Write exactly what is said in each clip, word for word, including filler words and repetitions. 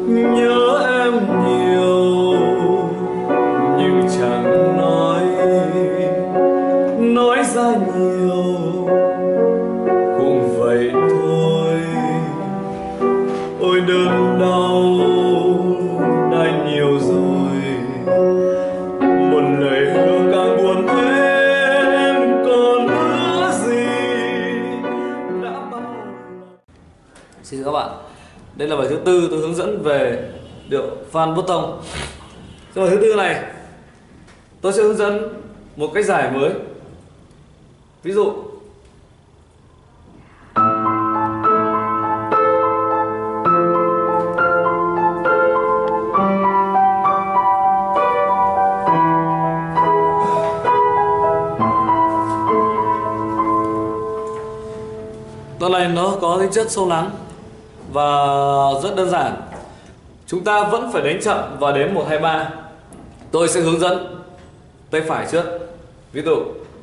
nhớ em nhiều nhưng chẳng nói, nói ra nhiều cũng vậy thôi. Ôi đớn đau đã nhiều rồi, một lời hứa càng buồn thêm còn hứa gì đã bao lần. Xin chào các bạn, đây là bài thứ tư tôi hướng dẫn về điệu Phan Bốt Tông. Trong bài thứ tư này tôi sẽ hướng dẫn một cách giải mới. Ví dụ đoạn này nó có tính chất sâu lắng và rất đơn giản. Chúng ta vẫn phải đánh chậm và đếm một, hai, ba. Tôi sẽ hướng dẫn tay phải trước. Ví dụ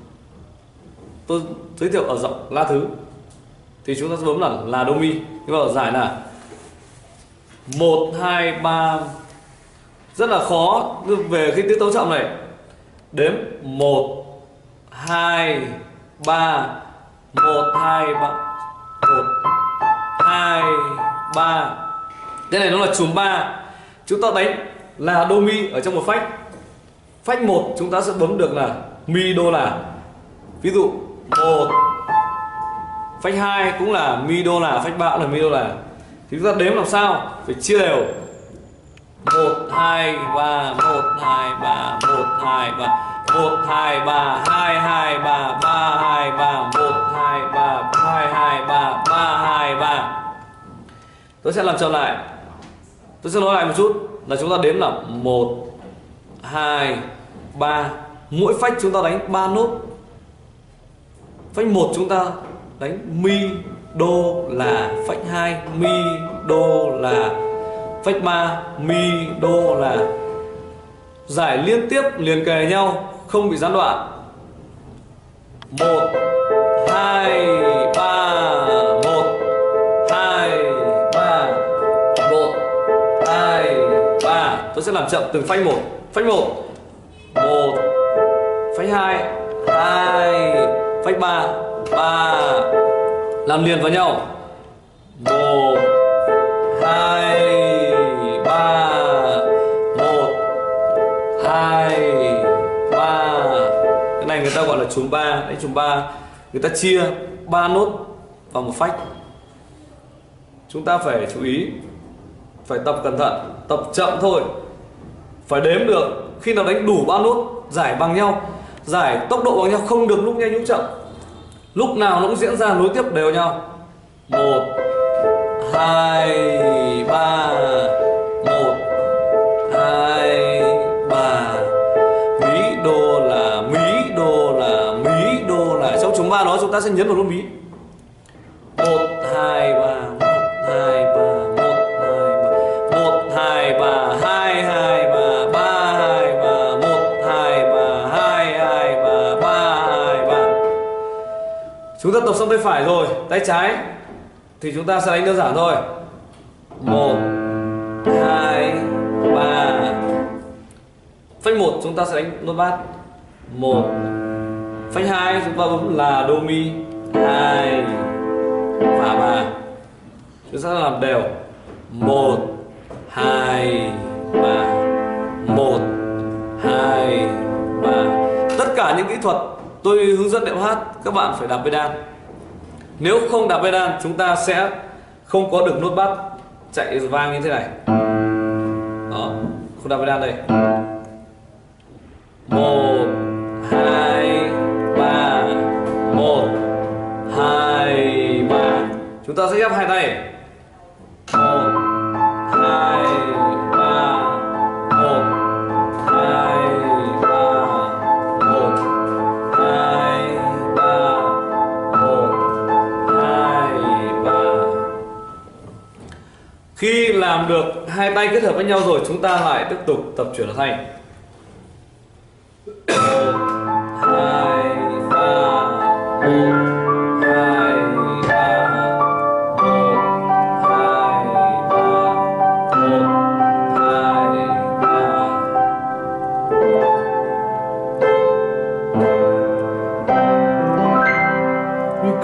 tôi giới thiệu ở giọng La thứ thì chúng ta sẽ bấm là là đô mi. Nhưng mà ở giải là một, hai, ba. Rất là khó về cái tiết tấu chậm này. Đếm một, hai, ba. một, hai, ba. một, hai, ba. Cái này nó là chùm ba. Chúng ta đánh là đô mi ở trong một phách. Phách một chúng ta sẽ bấm được là mi đô là. Ví dụ một. Phách hai cũng là mi đô là, phách ba cũng là mi đô là. Thì chúng ta đếm làm sao? Phải chia đều. một, hai, ba, một, hai, ba, một, hai, ba, một, hai, ba, hai, hai, ba, ba, hai, ba, một, hai, ba, hai, hai, ba, ba, hai, ba. Tôi sẽ làm chậm lại. Tôi sẽ nói lại một chút là chúng ta đếm là một, hai, ba. Mỗi phách chúng ta đánh ba nốt. Phách một chúng ta đánh mi đô là, phách hai mi đô là, phách ba mi đô là. Giải liên tiếp liền kề nhau, không bị gián đoạn. một, hai, ba, một, hai, ba, một, hai, ba. Tôi sẽ làm chậm từng phách một. Phách một, một, phách hai, hai, phách ba, ba. Làm liền vào nhau. một, hai, ba, một, hai, ba. Cái này người ta gọi là chùm ba. Đấy, chùm ba người ta chia ba nốt vào một phách. Chúng ta phải chú ý, phải tập cẩn thận, tập chậm thôi. Phải đếm được khi nào đánh đủ ba nốt, giải bằng nhau, giải tốc độ bằng nhau, không được lúc nhanh lúc chậm. Lúc nào nó cũng diễn ra nối tiếp đều nhau. một, hai, ba, một, hai, ba. Mí đô là, mí đô là, mí đô là. Trong chúng ba đó chúng ta sẽ nhấn vào nốt mí. một, hai, ba, một, hai, ba, một, hai, ba, một, hai, ba, hai, hai, ba, ba, hai, ba, một, hai, ba, hai, hai, ba, ba, hai, ba. Chúng ta tập xong tay phải rồi, tay trái thì chúng ta sẽ đánh đơn giản thôi. một, hai, ba. Phách một chúng ta sẽ đánh nốt bát. một. Phách hai chúng ta bấm là đô mi, hai và ba. Chúng ta sẽ làm đều. một, hai, ba. một, hai, ba. Tất cả những kỹ thuật tôi hướng dẫn điệu hát các bạn phải đạp pedal. Nếu không đạp pedal chúng ta sẽ không có được nốt bát chạy vang như thế này. Đó, không đạp pedal đây. một, hai, ba. một, hai, ba. Chúng ta sẽ ghép hai tay. một, hai, ba. một, hai, ba. một, hai, ba. một, hai, ba. Khi làm được hai tay kết hợp với nhau rồi, chúng ta lại tiếp tục tập chuyển âm thanh. một, hai, ba. một, hai, ba. một, hai, ba. một,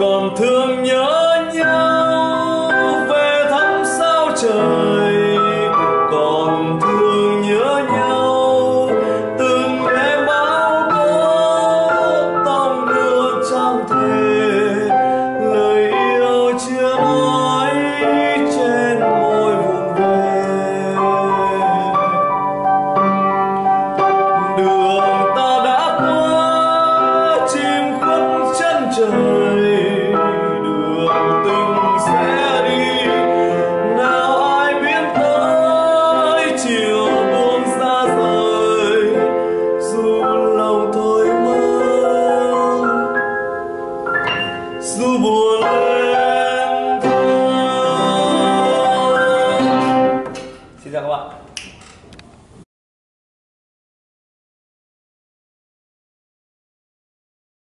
còn thương nhớ nhau về thăm sao trời, còn thương nhớ nhau từng đêm báo tố tông đưa trong thề lời yêu chưa nói trên môi vùng về. Đường ta đã qua chim khuất chân trời, đường tình sẽ đi nào ai biết tới chiều buông xa rời, dù lòng thôi